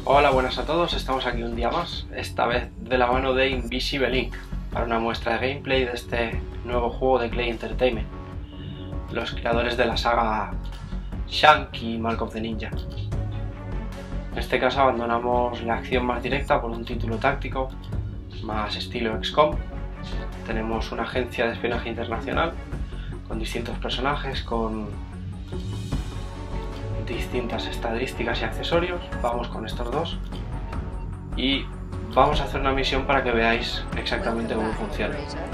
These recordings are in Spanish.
Hola, buenas a todos, estamos aquí un día más, esta vez de la mano de Invisible Inc. para una muestra de gameplay de este nuevo juego de Klei Entertainment, los creadores de la saga Shank y Mark of the Ninja. En este caso abandonamos la acción más directa por un título táctico, más estilo XCOM. Tenemos una agencia de espionaje internacional con distintos personajes, con distintas estadísticas y accesorios. Vamos con estos dos y vamos a hacer una misión para que veáis exactamente cómo funciona.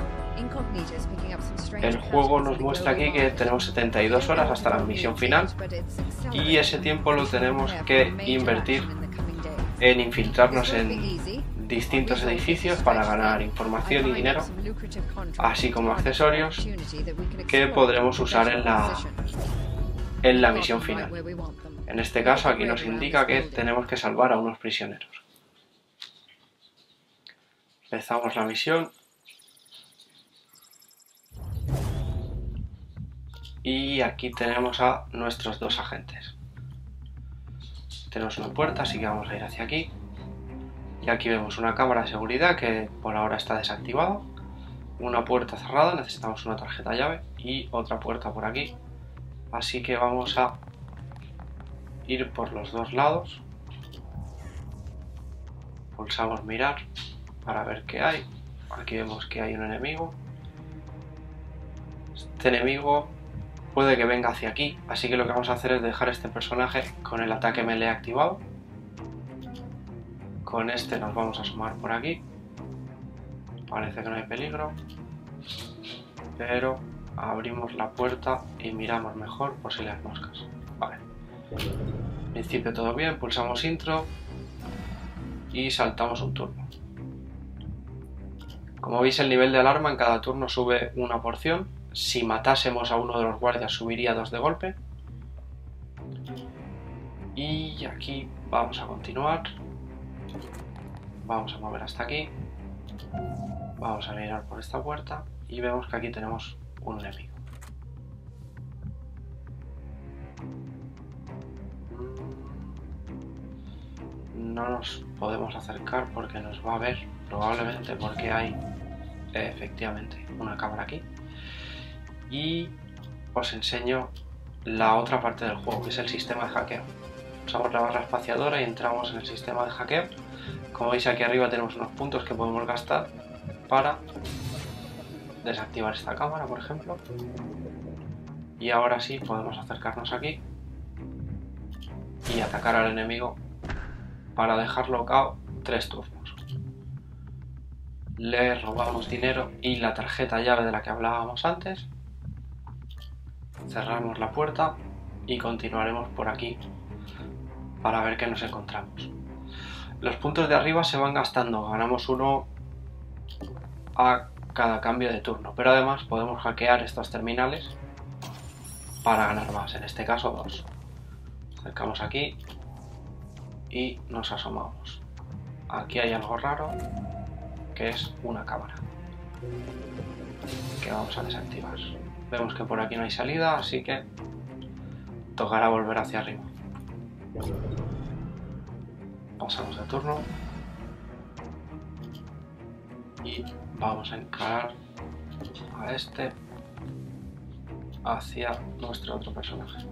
El juego nos muestra aquí que tenemos 72 horas hasta la misión final y ese tiempo lo tenemos que invertir en infiltrarnos en distintos edificios para ganar información y dinero, así como accesorios que podremos usar en la misión final. En este caso aquí nos indica que tenemos que salvar a unos prisioneros. Empezamos la misión y aquí tenemos a nuestros dos agentes. Tenemos una puerta, así que vamos a ir hacia aquí. Y aquí vemos una cámara de seguridad que por ahora está desactivada. Una puerta cerrada, necesitamos una tarjeta llave y otra puerta por aquí. Así que vamos a ir por los dos lados. Pulsamos mirar para ver qué hay. Aquí vemos que hay un enemigo. Este enemigo puede que venga hacia aquí, así que lo que vamos a hacer es dejar este personaje con el ataque melee activado. Con este nos vamos a asomar por aquí. Parece que no hay peligro, pero abrimos la puerta y miramos mejor por si las moscas. Vale. En principio todo bien, pulsamos intro y saltamos un turno. Como veis, el nivel de alarma en cada turno sube una porción. Si matásemos a uno de los guardias subiría 2 de golpe. Y aquí vamos a continuar. Vamos a mover hasta aquí. Vamos a mirar por esta puerta y vemos que aquí tenemos un enemigo. No nos podemos acercar porque nos va a ver, probablemente porque hay efectivamente una cámara aquí. Y os enseño la otra parte del juego, que es el sistema de hackeo. Usamos la barra espaciadora y entramos en el sistema de hackeo. Como veis, aquí arriba tenemos unos puntos que podemos gastar para desactivar esta cámara, por ejemplo. Y ahora sí podemos acercarnos aquí y atacar al enemigo para dejarlo KO 3 turnos. Le robamos dinero y la tarjeta llave de la que hablábamos antes. Cerramos la puerta y continuaremos por aquí para ver qué nos encontramos. Los puntos de arriba se van gastando, ganamos uno a cada cambio de turno, pero además podemos hackear estos terminales para ganar más, en este caso 2. Acercamos aquí y nos asomamos. Aquí hay algo raro, que es una cámara que vamos a desactivar. Vemos que por aquí no hay salida, así que tocará volver hacia arriba. Pasamos de turno y vamos a encarar a este hacia nuestro otro personaje.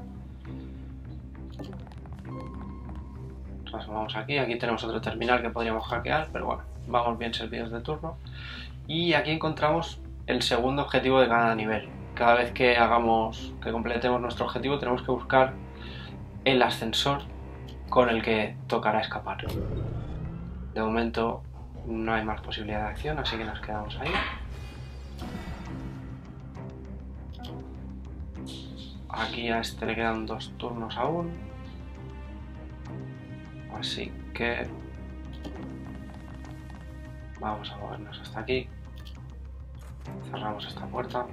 Nos asomamos aquí, aquí tenemos otro terminal que podríamos hackear, pero bueno, vamos bien servidos de turno. Y aquí encontramos el segundo objetivo de cada nivel. Cada vez que completemos nuestro objetivo, tenemos que buscar el ascensor con el que tocará escapar. De momento no hay más posibilidad de acción, así que nos quedamos ahí. Aquí a este le quedan 2 turnos aún, así que vamos a movernos hasta aquí. Cerramos esta puerta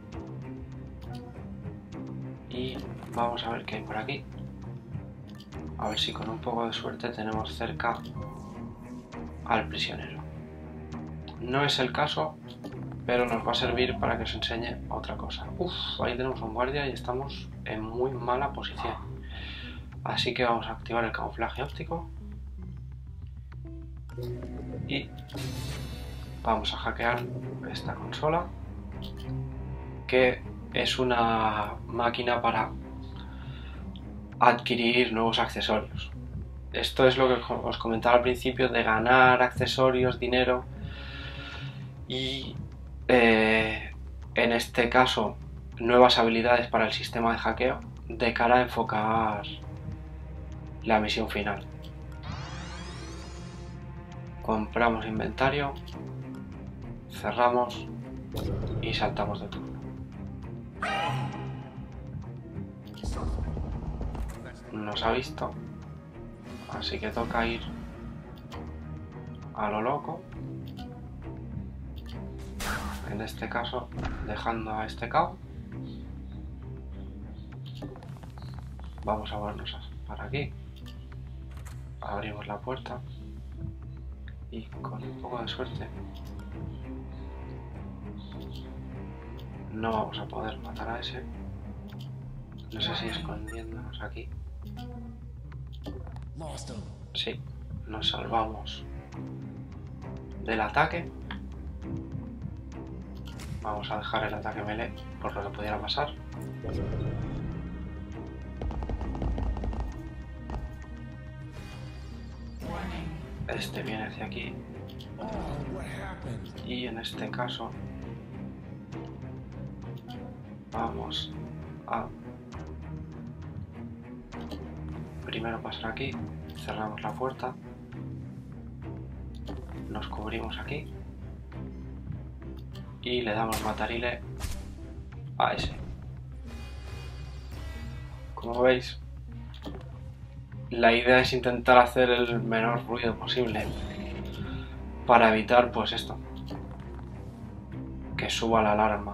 y vamos a ver qué hay por aquí. A ver si con un poco de suerte tenemos cerca al prisionero. No es el caso, pero nos va a servir para que os enseñe otra cosa. Ahí tenemos un guardia y estamos en muy mala posición. Así que vamos a activar el camuflaje óptico y vamos a hackear esta consola, que es una máquina para adquirir nuevos accesorios. Esto es lo que os comentaba al principio, de ganar accesorios, dinero, y en este caso nuevas habilidades para el sistema de hackeo de cara a enfocar la misión final. Compramos inventario, cerramos y saltamos de turno. Nos ha visto, así que toca ir a lo loco. En este caso, dejando a este cabo. Vamos a vernos para aquí. Abrimos la puerta y con un poco de suerte no vamos a poder matar a ese. No sé si escondiéndonos aquí. Sí, nos salvamos del ataque. Vamos a dejar el ataque melee por lo que pudiera pasar. Este viene hacia aquí. Y en este caso vamos a primero pasar aquí, cerramos la puerta, nos cubrimos aquí y le damos matarile a ese. Como veis, la idea es intentar hacer el menor ruido posible para evitar, pues esto, que suba la alarma.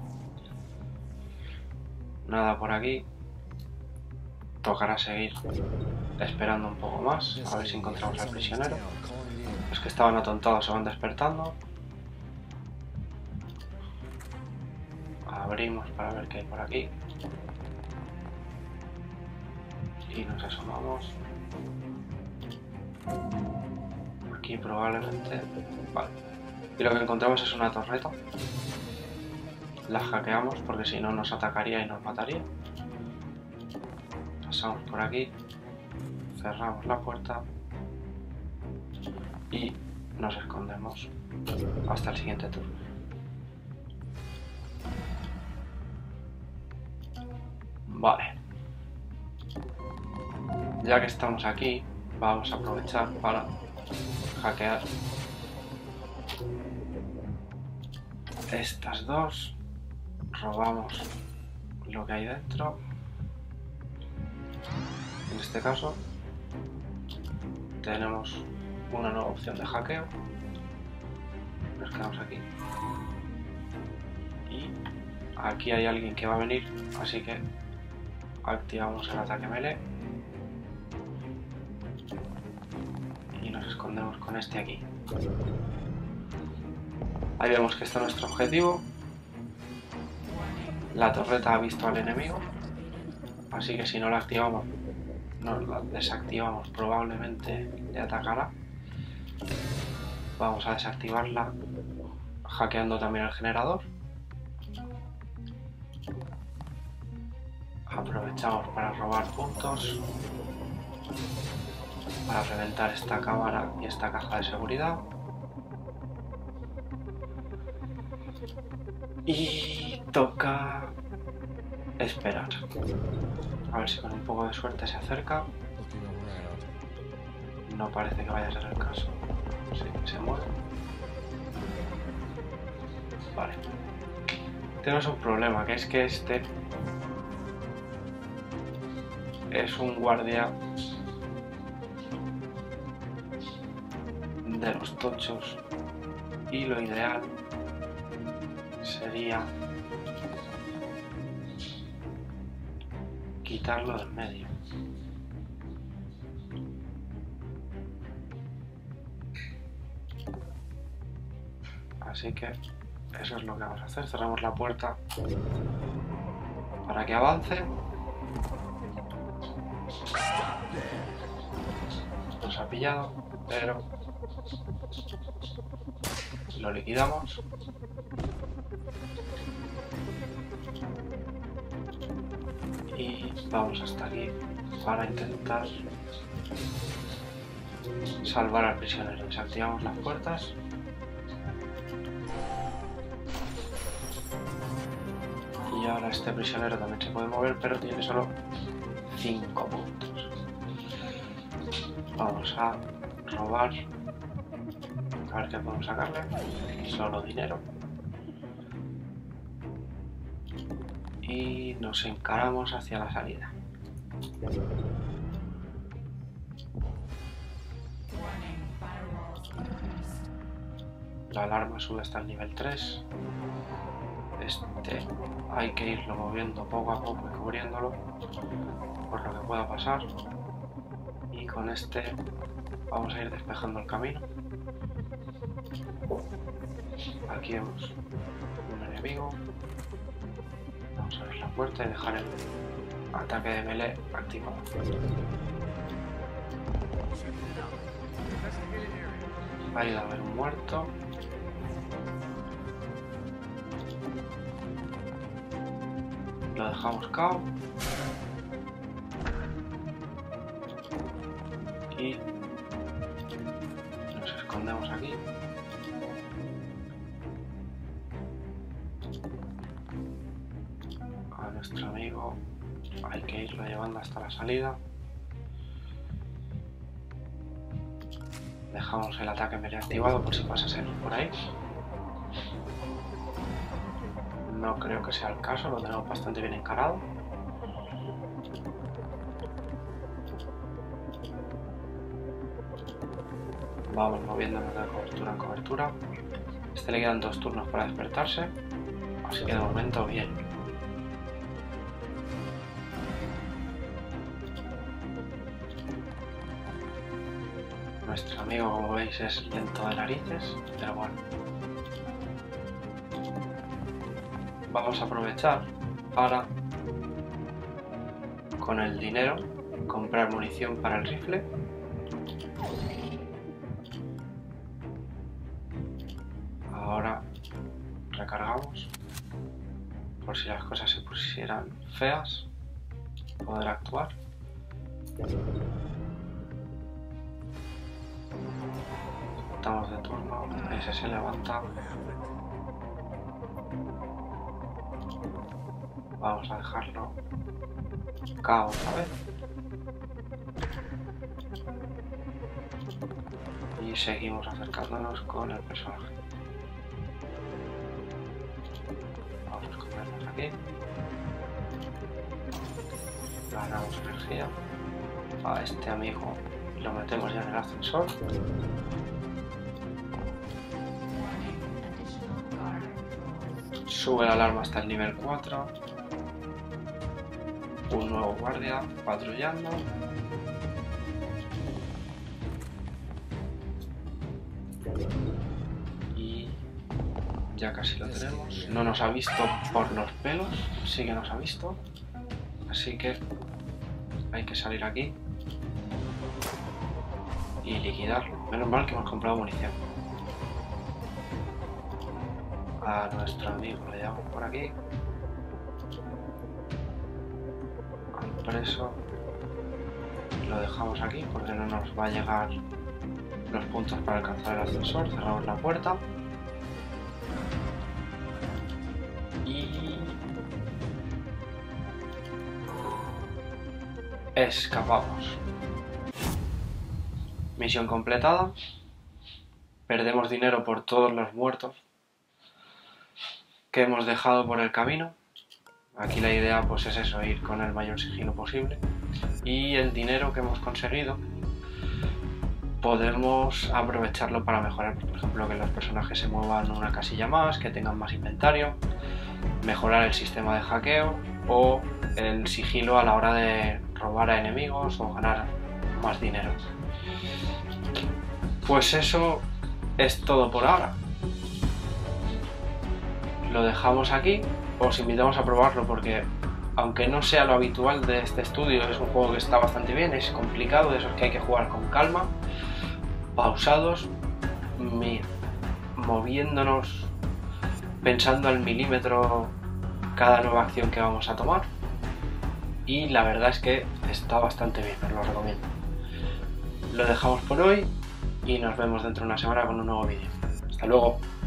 Nada por aquí. Tocará seguir esperando un poco más, a ver si encontramos al prisionero. Los que estaban atontados se van despertando. Abrimos para ver qué hay por aquí. Y nos asomamos. Aquí probablemente... Vale. Y lo que encontramos es una torreta. La hackeamos porque si no nos atacaría y nos mataría. Pasamos por aquí. Cerramos la puerta. Y nos escondemos hasta el siguiente turno. Vale. Ya que estamos aquí, vamos a aprovechar para hackear estas dos. Robamos lo que hay dentro. En este caso tenemos una nueva opción de hackeo. Nos quedamos aquí. Y aquí hay alguien que va a venir, así que activamos el ataque melee. Y nos escondemos con este aquí. Ahí vemos que está nuestro objetivo. La torreta ha visto al enemigo, así que si no la activamos, no la desactivamos, probablemente le atacará. Vamos a desactivarla hackeando también el generador. Aprovechamos para robar puntos, para reventar esta cámara y esta caja de seguridad. Y toca esperar. A ver si con un poco de suerte se acerca. No parece que vaya a ser el caso. Sí, se mueve. Vale. Tenemos un problema, que es que este es un guardia de los tochos y lo ideal sería quitarlo del medio. Así que eso es lo que vamos a hacer. Cerramos la puerta para que avance. nos ha pillado, pero lo liquidamos. Y vamos hasta aquí para intentar salvar al prisionero. Desactivamos las puertas. Y ahora este prisionero también se puede mover, pero tiene solo 5 puntos. Vamos a robar. A ver qué podemos sacarle. Solo dinero. Y nos encaramos hacia la salida. La alarma sube hasta el nivel 3. Este hay que irlo moviendo poco a poco y cubriéndolo por lo que pueda pasar. Y con este vamos a ir despejando el camino. Aquí vemos un enemigo. Vamos a abrir la puerta y dejar el ataque de melee activado. Ahí va a haber un muerto. Lo dejamos cao. Y nos escondemos aquí. A nuestro amigo hay que irlo llevando hasta la salida. Dejamos el ataque melee activado por si pasa a ser por ahí. No creo que sea el caso, lo tenemos bastante bien encarado. Vamos moviéndonos de cobertura en cobertura. Este le quedan 2 turnos para despertarse, así que de momento bien. Nuestro amigo, como veis, es lento de narices, pero bueno. Vamos a aprovechar para, con el dinero, comprar munición para el rifle. Ahora recargamos, por si las cosas se pusieran feas, poder actuar. Estamos de turno, ese se levanta. Vamos a dejarlo cao otra vez. Y seguimos acercándonos con el personaje. Vamos a escondernos aquí. Ganamos energía. A este amigo lo metemos ya en el ascensor. Sube la alarma hasta el nivel 4. Un nuevo guardia patrullando. Y ya casi lo tenemos. No nos ha visto por los pelos, sí que nos ha visto. Así que hay que salir aquí y liquidarlo. Menos mal que hemos comprado munición. A nuestro amigo le llevamos por aquí. Al preso lo dejamos aquí porque no nos va a llegar los puntos para alcanzar el ascensor. Cerramos la puerta y escapamos. Misión completada. Perdemos dinero por todos los muertos que hemos dejado por el camino. Aquí la idea pues es eso, ir con el mayor sigilo posible. Y el dinero que hemos conseguido podemos aprovecharlo para mejorar, por ejemplo, que los personajes se muevan una casilla más, que tengan más inventario, mejorar el sistema de hackeo o el sigilo a la hora de robar a enemigos o ganar más dinero. Pues eso es todo por ahora. Lo dejamos aquí. Os invitamos a probarlo porque aunque no sea lo habitual de este estudio, es un juego que está bastante bien, es complicado, de esos que hay que jugar con calma, pausados, moviéndonos, pensando al milímetro cada nueva acción que vamos a tomar. Y la verdad es que está bastante bien, os lo recomiendo. Lo dejamos por hoy y nos vemos dentro de una semana con un nuevo vídeo. Hasta luego.